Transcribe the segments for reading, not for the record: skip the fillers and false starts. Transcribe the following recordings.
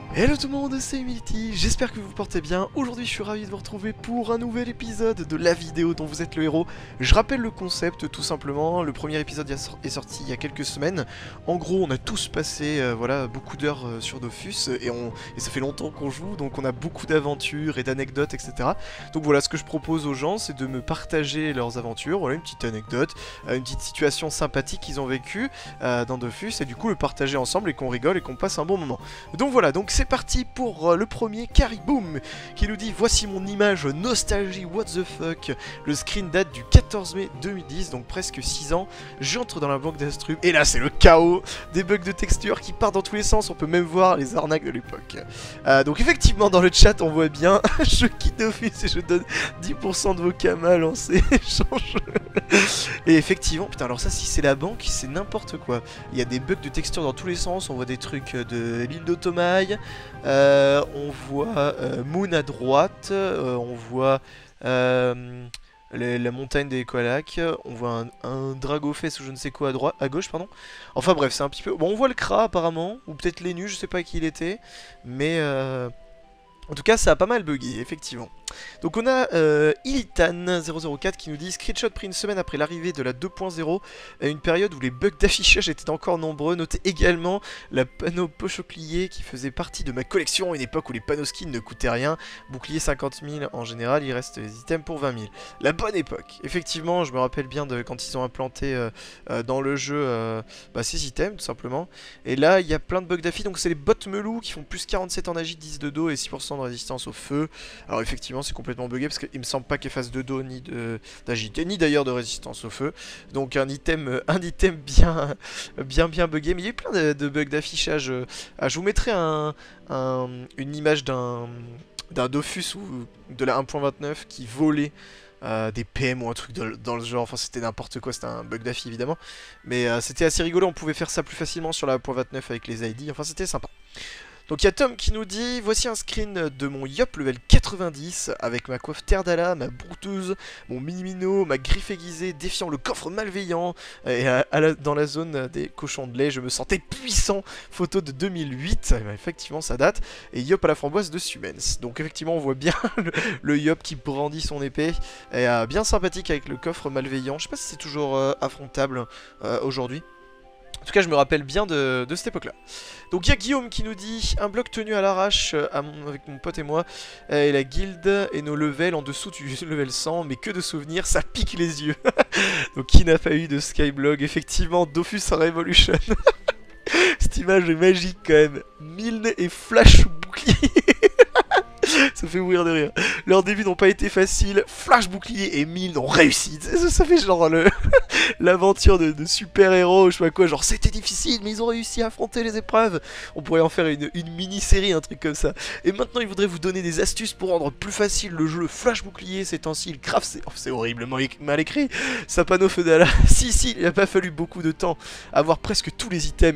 Hello tout le monde, c'est Humility, j'espère que vous vous portez bien. Aujourd'hui je suis ravi de vous retrouver pour un nouvel épisode de la vidéo dont vous êtes le héros. Je rappelle le concept tout simplement, le premier épisode est sorti il y a quelques semaines. En gros on a tous passé voilà, beaucoup d'heures sur Dofus et ça fait longtemps qu'on joue, donc on a beaucoup d'aventures et d'anecdotes, etc. Donc voilà, ce que je propose aux gens c'est de me partager leurs aventures, voilà une petite anecdote, une petite situation sympathique qu'ils ont vécue dans Dofus et du coup le partager ensemble et qu'on rigole et qu'on passe un bon moment. Donc voilà, donc c'est parti pour le premier Cariboom qui nous dit: voici mon image nostalgie what the fuck. Le screen date du 14 mai 2010, donc presque 6 ans. J'entre dans la banque d'Astrub et là c'est le chaos, des bugs de texture qui partent dans tous les sens. On peut même voir les arnaques de l'époque. Donc effectivement dans le chat on voit bien je quitte Dofus et je donne 10% de vos kamas lancés. Et effectivement, putain, alors ça, si c'est la banque, c'est n'importe quoi. Il y a des bugs de texture dans tous les sens. On voit des trucs de l'île d'Otomaï. On voit Moon à droite. On voit la montagne des Koalak. On voit un Dragofest ou je ne sais quoi à gauche, pardon. Enfin bref, c'est un petit peu. Bon, on voit le Kra apparemment, ou peut-être les nus, je sais pas qui il était, mais en tout cas, ça a pas mal bugué, effectivement. Donc on a Ilitan004 qui nous dit: screenshot pris une semaine après l'arrivée de la 2.0, à une période où les bugs d'affichage étaient encore nombreux. Notez également la panneau pochoclier qui faisait partie de ma collection à une époque où les panneaux skins ne coûtaient rien. Bouclier 50 000 en général, il reste les items pour 20 000. La bonne époque. Effectivement, je me rappelle bien de quand ils ont implanté dans le jeu ces items tout simplement. Et là, il y a plein de bugs d'affichage. Donc c'est les bots melou qui font plus 47 en agi, 10 de dos et 6% de résistance au feu. Alors effectivement, c'est complètement bugué parce qu'il me semble pas qu'elle fasse de dos ni d'agilité ni d'ailleurs de résistance au feu. Donc un item bien bugué. Mais il y a eu plein de bugs d'affichage. Je vous mettrai une image d'un Dofus ou de la 1.29 qui volait des PM ou un truc dans le genre. Enfin c'était n'importe quoi, c'était un bug d'affi évidemment. Mais c'était assez rigolo, on pouvait faire ça plus facilement sur la 1.29 avec les ID. Enfin c'était sympa. Donc il y a Tom qui nous dit: voici un screen de mon Yop level 90 avec ma coiffe Terdala, ma brouteuse, mon mini-mino, ma griffe aiguisée défiant le coffre malveillant et dans la zone des cochons de lait je me sentais puissant. Photo de 2008, effectivement ça date. Et Yop à la framboise de Sumens. Donc effectivement on voit bien le Yop qui brandit son épée et bien sympathique avec le coffre malveillant. Je sais pas si c'est toujours affrontable aujourd'hui. En tout cas, je me rappelle bien de cette époque-là. Donc, il y a Guillaume qui nous dit: un bloc tenu à l'arrache avec mon pote et moi, et la guilde et nos levels en dessous du level 100, mais que de souvenirs, ça pique les yeux. Donc, qui n'a pas eu de Skyblog? Effectivement, Dofus Revolution. Cette image est magique quand même. Milne et Flash bouclier. Ça fait mourir de rire. Leurs débuts n'ont pas été faciles. Flash bouclier et Milne ont réussi. Ça fait genre l'aventure de super-héros, je sais pas quoi. Genre c'était difficile, mais ils ont réussi à affronter les épreuves. On pourrait en faire une mini-série, un truc comme ça. Et maintenant, ils voudraient vous donner des astuces pour rendre plus facile le jeu. Flash bouclier, ces temps-ci, le craft, c'est horriblement mal écrit. Sapano Feudala. Si, il a pas fallu beaucoup de temps. Avoir presque tous les items.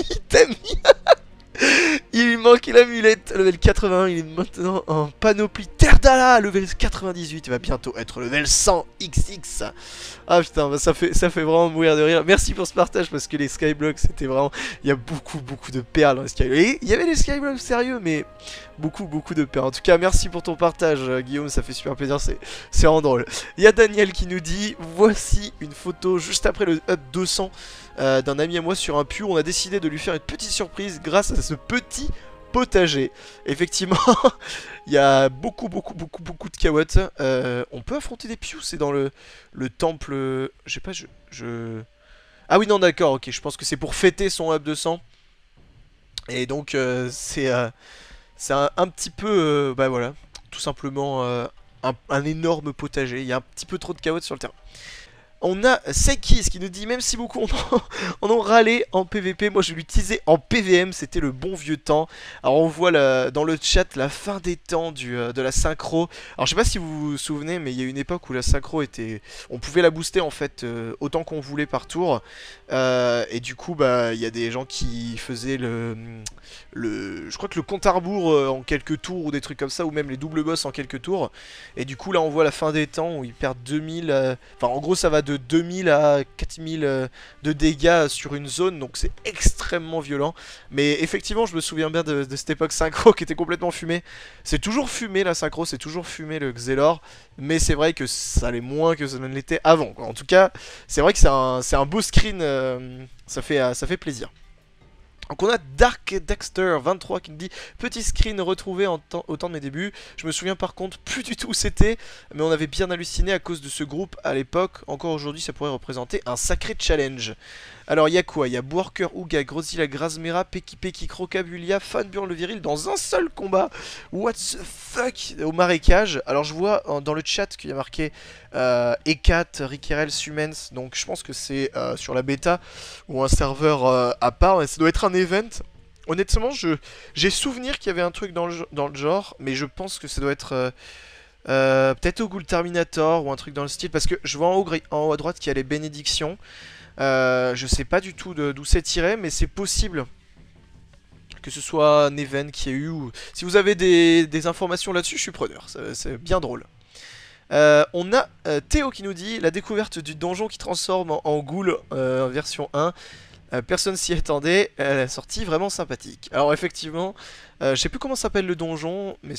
Il lui manque l'amulette, level 81, il est maintenant en panoplie Terdala, level 98, il va bientôt être level 100 XX. Ah putain, bah ça fait vraiment mourir de rire. Merci pour ce partage parce que les Skyblocks c'était vraiment... Il y a beaucoup de perles dans les Skyblocks. Et il y avait les Skyblocks sérieux mais beaucoup de perles. En tout cas merci pour ton partage Guillaume, ça fait super plaisir, c'est vraiment drôle. Il y a Daniel qui nous dit: voici une photo juste après le up 200 d'un ami à moi sur un puits. On a décidé de lui faire une petite surprise grâce à ce petit potager. Effectivement, il y a beaucoup de carottes. On peut affronter des pious, c'est dans le temple... Je sais pas, Ah oui, non, d'accord, ok, je pense que c'est pour fêter son up 200. Et donc, c'est un petit peu... bah voilà, tout simplement un énorme potager. Il y a un petit peu trop de carottes sur le terrain. On a Seikis qui nous dit: même si beaucoup en ont râlé en PVP, moi je l'utilisais en PVM, c'était le bon vieux temps. Alors on voit dans le chat la fin des temps de la synchro. Alors je sais pas si vous vous souvenez, mais il y a une époque où la synchro était... On pouvait la booster en fait autant qu'on voulait par tour. Et du coup bah il y a des gens qui faisaient je crois que le compte à rebours en quelques tours ou des trucs comme ça, ou même les doubles boss en quelques tours. Et du coup là on voit la fin des temps où ils perdent 2000... Enfin en gros ça va de 2000 à 4000 de dégâts sur une zone, donc c'est extrêmement violent. Mais effectivement, je me souviens bien de cette époque synchro qui était complètement fumée. C'est toujours fumé la synchro, c'est toujours fumé le Xelor, mais c'est vrai que ça allait moins que ça ne l'était avant, quoi. En tout cas, c'est vrai que c'est un beau screen, ça fait plaisir. Donc on a Dark Dexter 23 qui nous dit petit screen retrouvé au temps de mes débuts. Je me souviens par contre plus du tout où c'était, mais on avait bien halluciné à cause de ce groupe à l'époque. Encore aujourd'hui ça pourrait représenter un sacré challenge. Alors il y a quoi? Il y a Worker, Ouga, Grozilla, Grasmera, Peki Peki, Crocabulia, Fanburn le viril dans un seul combat. What the fuck? Au marécage. Alors je vois dans le chat qu'il y a marqué Ekat, Rikerel, Sumens. Donc je pense que c'est sur la bêta ou un serveur à part. Ça doit être un event. Honnêtement, j'ai souvenir qu'il y avait un truc dans le genre, mais je pense que ça doit être peut-être au Ghoul Terminator ou un truc dans le style. Parce que je vois en haut à droite qu'il y a les bénédictions. Je sais pas du tout d'où c'est tiré, mais c'est possible que ce soit un event qui a eu. Ou... Si vous avez des informations là-dessus, je suis preneur. C'est bien drôle. On a Théo qui nous dit la découverte du donjon qui transforme en ghoul version 1. Personne s'y attendait. Elle est sortie vraiment sympathique. Alors effectivement, je sais plus comment s'appelle le donjon, mais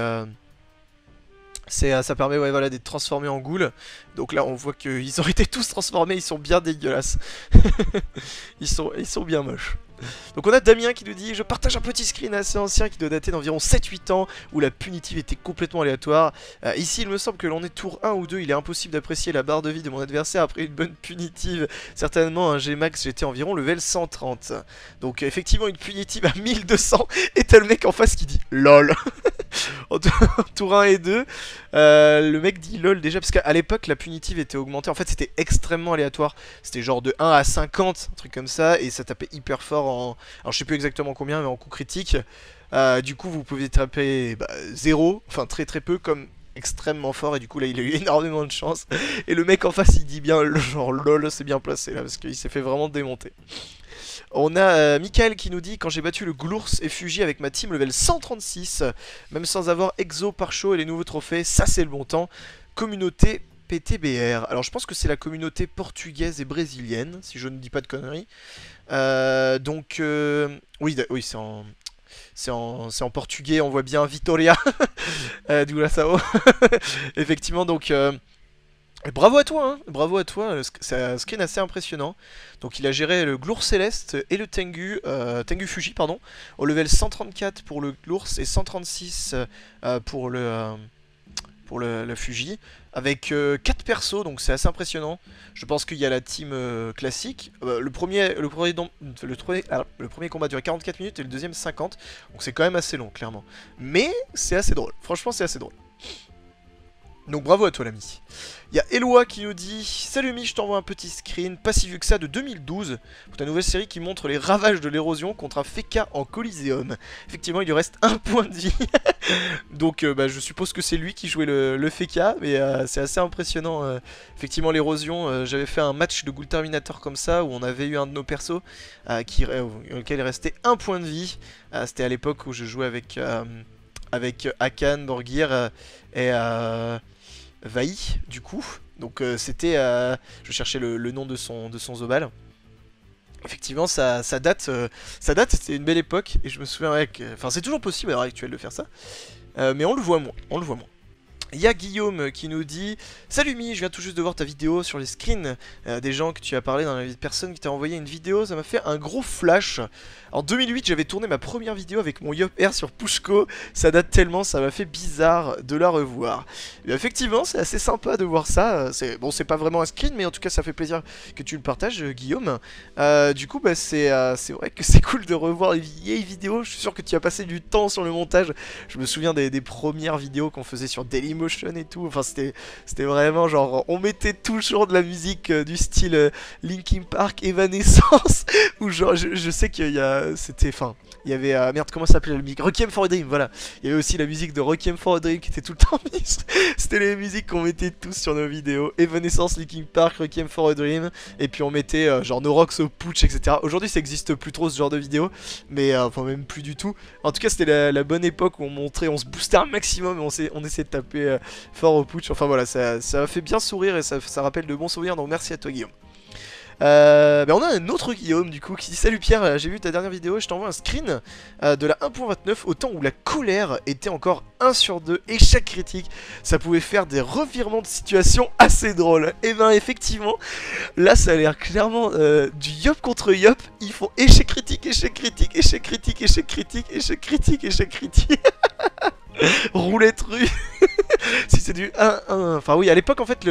ça permet ouais, voilà, d'être transformé en ghoul. Donc là on voit qu'ils ont été tous transformés, ils sont bien dégueulasses. ils sont bien moches. Donc on a Damien qui nous dit je partage un petit screen assez ancien qui doit dater d'environ 7-8 ans où la punitive était complètement aléatoire. Ici il me semble que l'on est tour 1 ou 2, il est impossible d'apprécier la barre de vie de mon adversaire après une bonne punitive. Certainement un Gmax j'étais environ level 130. Donc effectivement une punitive à 1200 et t'as le mec en face qui dit LOL. En tour 1 et 2 le mec dit LOL déjà parce qu'à l'époque la punitive était augmentée. En fait c'était extrêmement aléatoire. C'était genre de 1 à 50, un truc comme ça, et ça tapait hyper fort en... Alors je sais plus exactement combien, mais en coup critique. Du coup vous pouvez taper 0, enfin très peu, comme extrêmement fort, et du coup là il a eu énormément de chance. Et le mec en face il dit bien genre LOL, c'est bien placé là, parce qu'il s'est fait vraiment démonter. On a Michael qui nous dit quand j'ai battu le Glours et Fuji avec ma team level 136, même sans avoir Exo, Parcho et les nouveaux trophées, ça c'est le bon temps. Communauté PTBR. Alors je pense que c'est la communauté portugaise et brésilienne, si je ne dis pas de conneries. Oui, c'est en portugais, on voit bien Vitoria, Sao. Effectivement, donc... bravo à toi, hein. Bravo à toi, c'est un screen assez impressionnant. Donc il a géré le Glours Céleste et le Tengu, Tengu Fuji, pardon, au level 134 pour le Glours et 136 pour le Fuji, avec 4 persos, donc c'est assez impressionnant. Je pense qu'il y a la team classique. Le premier combat durait 44 minutes et le deuxième 50, donc c'est quand même assez long, clairement. Mais c'est assez drôle, franchement c'est assez drôle. Donc bravo à toi l'ami. Il y a Eloi qui nous dit salut Mi, je t'envoie un petit screen, pas si vieux que ça, de 2012 pour ta nouvelle série qui montre les ravages de l'érosion contre un Feka en Coliseum. Effectivement il lui reste un point de vie. Donc je suppose que c'est lui qui jouait le Feka, mais c'est assez impressionnant. Effectivement l'érosion, j'avais fait un match de Ghoul Terminator comme ça où on avait eu un de nos persos auquel il restait un point de vie. C'était à l'époque où je jouais avec Akan, Borgir et Vaï du coup. Donc c'était... je cherchais le nom de son Zobal. Effectivement ça date, c'était une belle époque. Et je me souviens enfin c'est toujours possible à l'heure actuelle de faire ça. Mais on le voit moins, Il y a Guillaume qui nous dit salut Mi, je viens tout juste de voir ta vidéo sur les screens des gens que tu as parlé dans la personne qui t'a envoyé une vidéo, ça m'a fait un gros flash. En 2008 j'avais tourné ma première vidéo avec mon Yop Air sur Pushko, ça date tellement, ça m'a fait bizarre de la revoir. Et effectivement c'est assez sympa de voir ça, bon c'est pas vraiment un screen mais en tout cas ça fait plaisir que tu le partages Guillaume. Du coup c'est vrai que c'est cool de revoir les vieilles vidéos, je suis sûr que tu as passé du temps sur le montage. Je me souviens des premières vidéos qu'on faisait sur Dailymotion et tout, enfin c'était vraiment genre, on mettait toujours de la musique du style Linkin Park, Evanescence, ou genre je sais qu'il y a, c'était, enfin, il y avait, merde comment ça s'appelait la musique, Requiem for a Dream, voilà, il y avait aussi la musique de Requiem for a Dream qui était tout le temps mise, c'était les musiques qu'on mettait tous sur nos vidéos, Evanescence, Linkin Park, Requiem for a Dream, et puis on mettait genre No Rocks au Putsch, etc. Aujourd'hui ça existe plus trop ce genre de vidéos, mais enfin même plus du tout. En tout cas c'était la bonne époque où on se boostait un maximum et on essayait de taper fort au putsch. Enfin voilà, ça m'a fait bien sourire et ça rappelle de bons souvenirs, donc merci à toi Guillaume. On a un autre Guillaume du coup qui dit: salut Pierre, j'ai vu ta dernière vidéo, je t'envoie un screen de la 1.29 au temps où la colère était encore 1 sur 2, échec critique, ça pouvait faire des revirements de situation assez drôles. Et ben effectivement, là ça a l'air clairement du yop contre yop, ils font échec critique, échec critique, échec critique, échec critique, échec critique, échec critique. Roulette rue. Si c'est du 1-1, enfin oui à l'époque en fait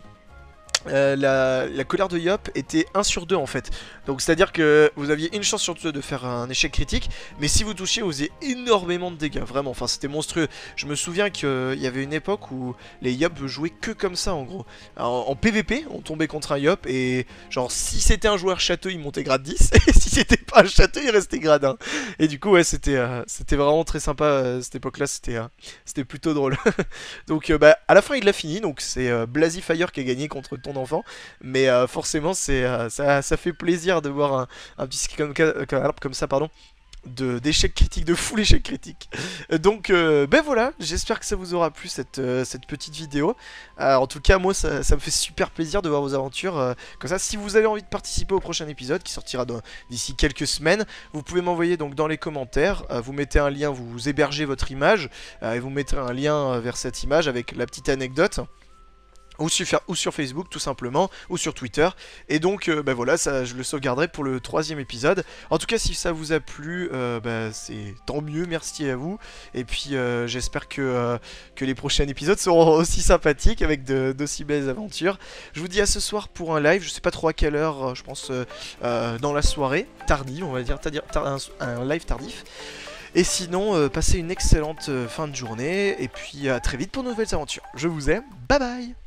la colère de Yop était 1 sur 2 en fait. Donc c'est à dire que vous aviez une chance sur 2 de faire un échec critique, mais si vous touchiez vous faisiez énormément de dégâts, vraiment, enfin c'était monstrueux. Je me souviens qu'il y avait une époque où les Yop jouaient que comme ça en gros. En PVP on tombait contre un Yop et genre si c'était un joueur château il montait grade 10 et si c'était pas un château il restait grade 1. Et du coup ouais c'était vraiment très sympa cette époque là, c'était plutôt drôle. Donc à la fin il l'a fini, donc c'est Blazy Fire qui a gagné contre ton enfant, mais forcément ça fait plaisir de voir un petit ski comme ça pardon, d'échec critique, de full échec critique. Donc voilà, j'espère que ça vous aura plu cette petite vidéo. En tout cas moi ça me fait super plaisir de voir vos aventures comme ça. Si vous avez envie de participer au prochain épisode qui sortira d'ici quelques semaines, vous pouvez m'envoyer donc dans les commentaires, vous mettez un lien, vous hébergez votre image et vous mettez un lien vers cette image avec la petite anecdote. Ou sur Facebook tout simplement, ou sur Twitter. Et donc voilà, ça je le sauvegarderai pour le 3e épisode. En tout cas si ça vous a plu, c'est tant mieux, merci à vous. Et puis j'espère que les prochains épisodes seront aussi sympathiques avec d'aussi belles aventures. Je vous dis à ce soir pour un live, je sais pas trop à quelle heure, je pense dans la soirée, tardive on va dire, un live tardif. Et sinon, passez une excellente fin de journée, et puis à très vite pour de nouvelles aventures. Je vous aime, bye bye.